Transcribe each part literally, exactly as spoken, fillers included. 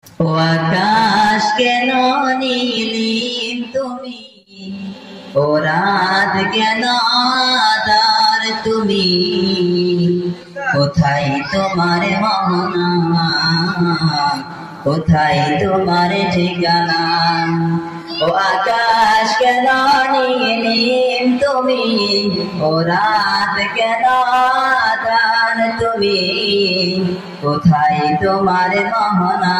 ও আকাশ কেন নীলিম তুমি, ও রাত কেন আঁধার তুমি, কোথায় তোমার মোহনা, কোথায় তোমার ঠিকানা। ও আকাশ কেন নীলিম তুমি, ও রাত কেন আঁধার তুমি, কোথায় তোমার মোহনা,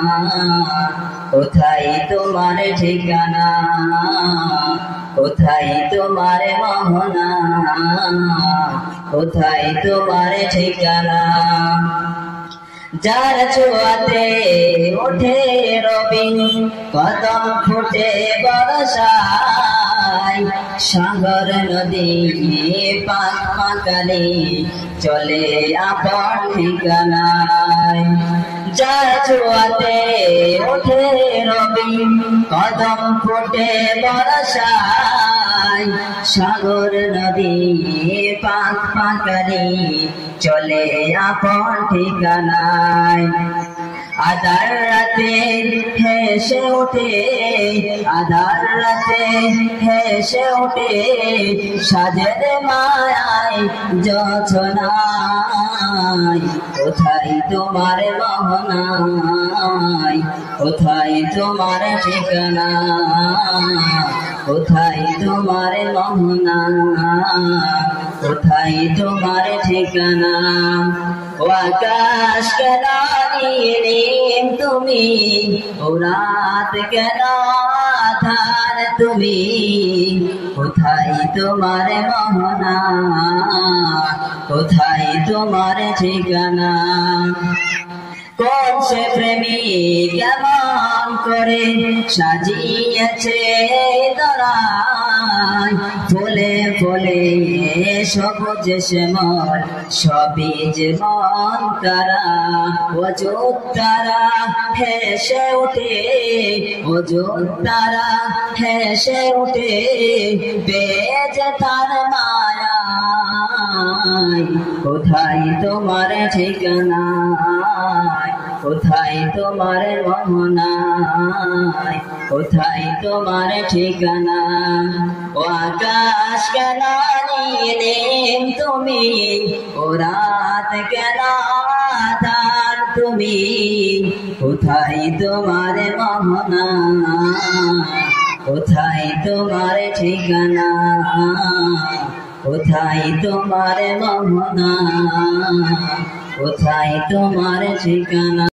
কোথায় তোমার ঠিকানা, কোথায় তোমার মোহনা, কোথায় তোমার ঠিকানা। যার ছোঁয়াতে ওঠে রবি, কদম ফুটে বর্ষায়, সাগর নদী পাক পাকালে চলে আপন ঠিকানায়। যার ছোঁয়াতে ওঠে রবি, কদম ফুটে বর্ষায়, সাগর নদী পাক পাকালে চলে আপন ঠিকানায়। আধার রাতে হেসে ওঠে, আধার রাতে হেসে ওঠে, সাজের মায়ায় জোছনায়, কোথায় তোমার মোহনায়, কোথায় তোমার ঠিকানা, কোথায় তোমার মোহনা, কোথায় তোমার ঠিকানা। ও আকাশ কেন নীলিম তুমি, ও রাত কেন আঁধার তুমি, কোথায় তোমার মোহনা, কোথায় তোমার ঠিকানা। কোন সে প্রেমিক কেমন করে সাজিয়েছে দরায়, ফুলে ফুলে সবুজ শ্যামল সবিজ মন কারা। অযুত তারা হেসে ওঠে, অযুত তারা হেসে ওঠে, বেজে তার মায়ায়, কোথায় তোমার ঠিকানা, কোথায় তোমার মোহনা, কোথায় তোমার ঠিকানা। ও আকাশ কেন নীলিম তুমি, ও রাত কেন আঁধার তুমি, কোথায় তোমার মোহনা, কোথায় তোমার ঠিকানা, কোথায় তোমার মোহনা, কোথায় তোমার ঠিকানা।